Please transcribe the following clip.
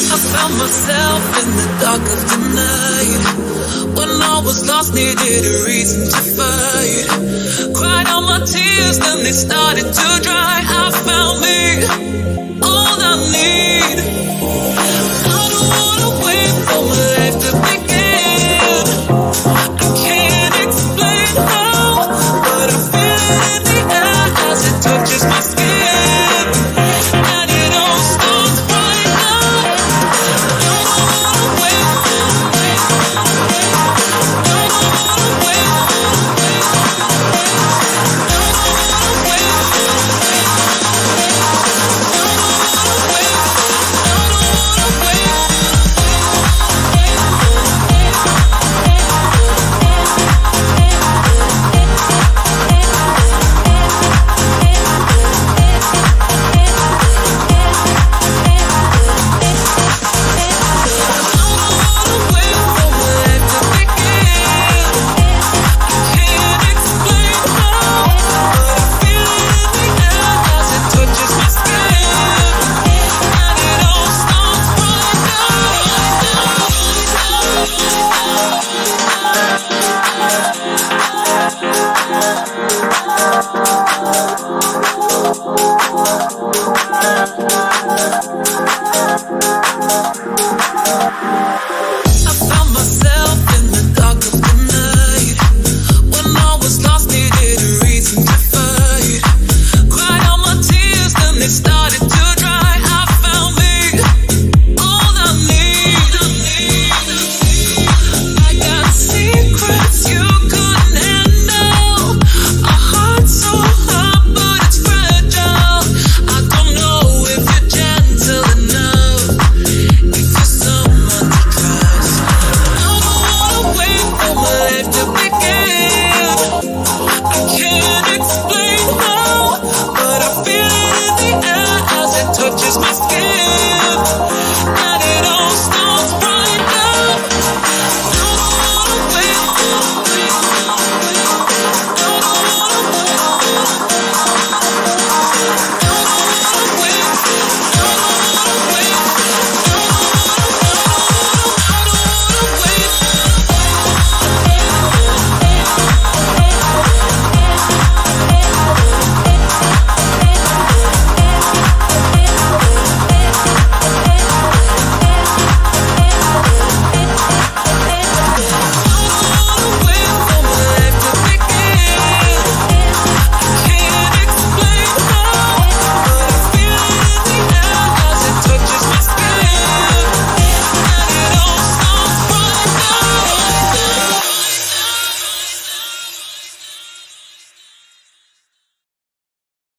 I found myself in the dark of the night, when I was lost, needed a reason to fight. Cried all my tears, then they started to dry. I found me, all I need. I don't wanna wait for my life to begin. I can't explain how, but I feel it in the air as it touches my skin. And it all starts right now. I don't wanna wait. I don't wanna wait. Pansil.